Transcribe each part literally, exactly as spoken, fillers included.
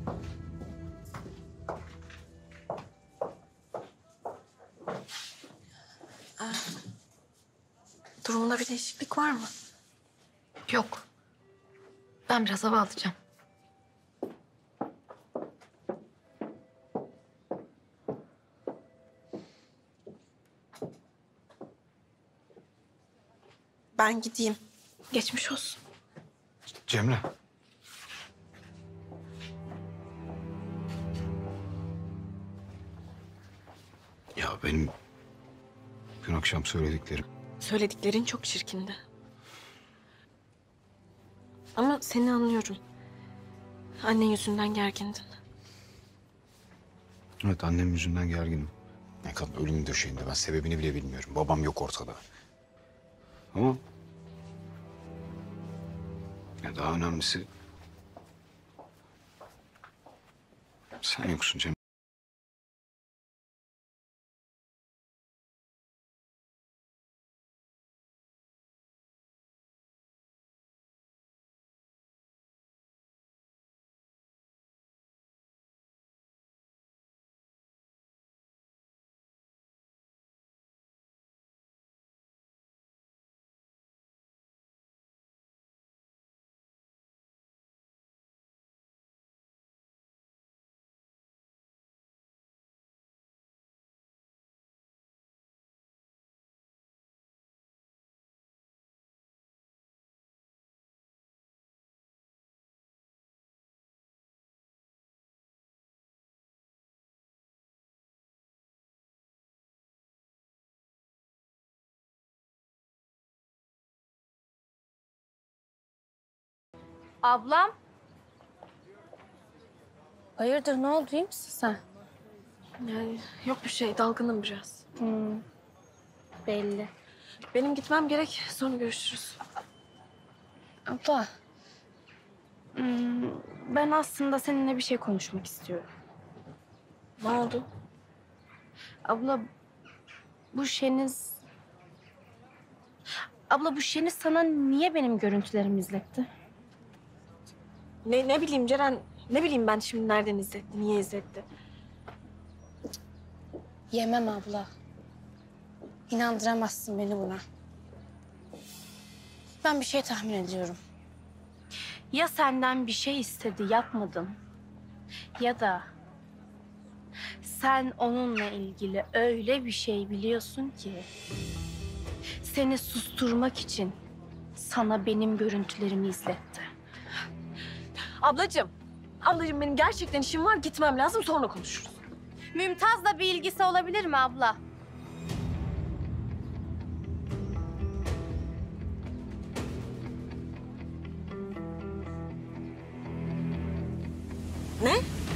Durumunda bir değişiklik var mı? Yok. Ben biraz hava alacağım. Ben gideyim. Geçmiş olsun. Cemre. Ya benim dün akşam söylediklerim. Söylediklerin çok çirkindi. Ama seni anlıyorum. Annen yüzünden gergindin. Evet, annem yüzünden gerginim. Ne kadın ölüm döşeğinde, ben sebebini bile bilmiyorum. Babam yok ortada. Ama ya daha önemlisi sen yoksun Cemre. Ablam. Hayırdır, ne oldu, iyi misin sen? Yani yok bir şey, dalgınım biraz. Hmm, belli. Benim gitmem gerek, sonra görüşürüz. Abla. Hmm, ben aslında seninle bir şey konuşmak istiyorum. Ne oldu? Abla, bu Şeniz... Abla, bu Şeniz sana niye benim görüntülerimi izletti? Ne, ne bileyim Ceren, ne bileyim ben şimdi nereden izletti, niye izletti? Yemem abla. İnandıramazsın beni buna. Ben bir şey tahmin ediyorum. Ya senden bir şey istedi, yapmadın. Ya da sen onunla ilgili öyle bir şey biliyorsun ki... seni susturmak için sana benim görüntülerimi izletti. Ablacığım, ablacığım benim gerçekten işim var, gitmem lazım, sonra konuşuruz. Mümtaz'la bir ilgisi olabilir mi abla? Ne?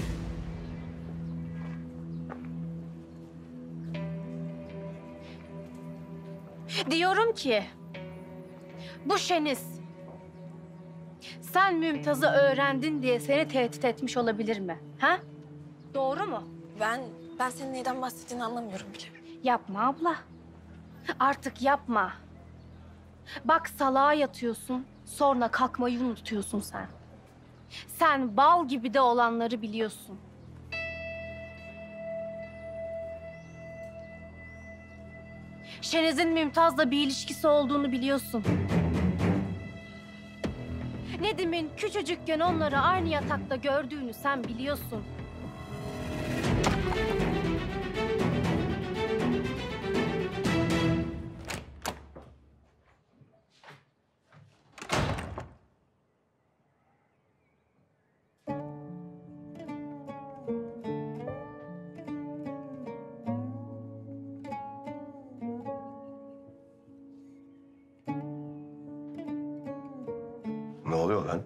Diyorum ki bu Şeniz sen Mümtaz'ı öğrendin diye seni tehdit etmiş olabilir mi? Ha? Doğru mu? Ben, ben senin neyden bahsettiğini anlamıyorum bile. Yapma abla. Artık yapma. Bak salağa yatıyorsun, sonra kalkmayı unutuyorsun sen. Sen bal gibi de olanları biliyorsun. Şeniz'in Mümtaz'la bir ilişkisi olduğunu biliyorsun. Nedim'in küçücükken onları aynı yatakta gördüğünü sen biliyorsun. Ne oluyor lan?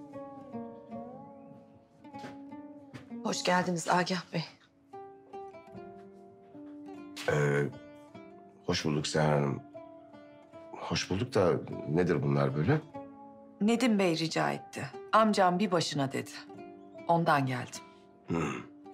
Hoş geldiniz Agah Bey. Ee, hoş bulduk Seher Hanım. Hoş bulduk da nedir bunlar böyle? Nedim Bey rica etti. Amcam bir başına dedi. Ondan geldim. Hmm.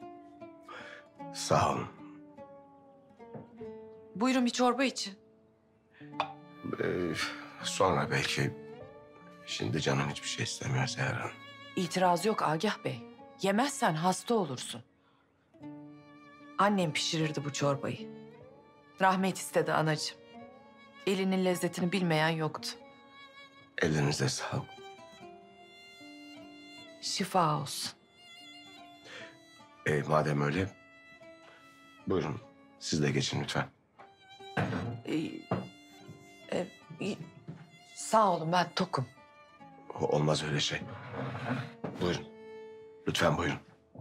Sağ olun. Buyurun bir çorba için. Ee, sonra belki. Şimdi canım hiçbir şey istemiyor Seher Hanım. İtiraz yok Agah Bey. Yemezsen hasta olursun. Annem pişirirdi bu çorbayı. Rahmet istedi anacığım. Elinin lezzetini bilmeyen yoktu. Ellerinize sağlık. Şifa olsun. E, madem öyle, buyurun siz de geçin lütfen. Ee, e, e, sağ olun, ben tokum. Olmaz öyle şey. Buyurun. Lütfen buyurun.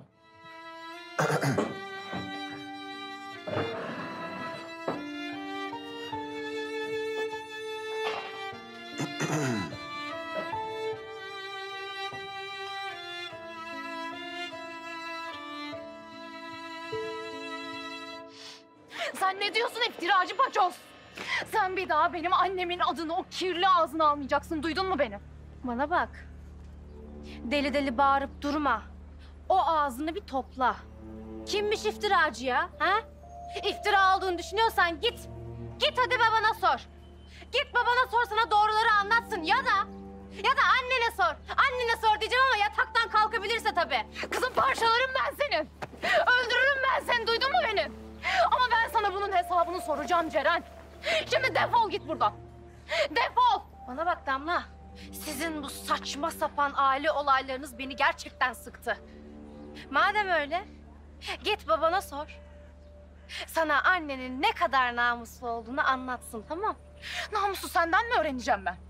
Sen ne diyorsun iftiracı paçoz? Sen bir daha benim annemin adını o kirli ağzına almayacaksın. Duydun mu beni? Bana bak. Deli deli bağırıp durma. O ağzını bir topla. Kimmiş iftiracı ya? Ha? İftira olduğunu düşünüyorsan git. Git hadi babana sor. Git babana sor, sana doğruları anlatsın ya da... Ya da annene sor. Annene sor diyeceğim ama yataktan kalkabilirse tabii. Kızım parçalarım ben seni. Öldürürüm ben seni, duydun mu beni? Ama ben sana bunun hesabını soracağım Ceren. Şimdi defol git buradan. Defol. Bana bak Damla. Sizin bu saçma sapan aile olaylarınız beni gerçekten sıktı. Madem öyle, git babana sor. Sana annenin ne kadar namuslu olduğunu anlatsın, tamam? Namusu senden mi öğreneceğim ben?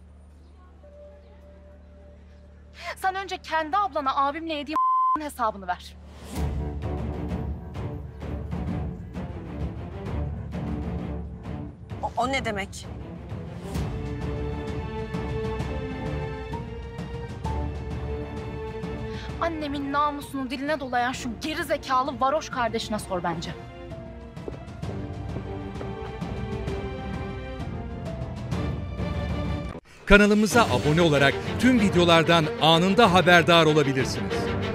Sen önce kendi ablana abimle yediğim hesabını ver. O, o ne demek? Annemin namusunu diline dolayan şu geri zekalı varoş kardeşine sor bence. Kanalımıza abone olarak tüm videolardan anında haberdar olabilirsiniz.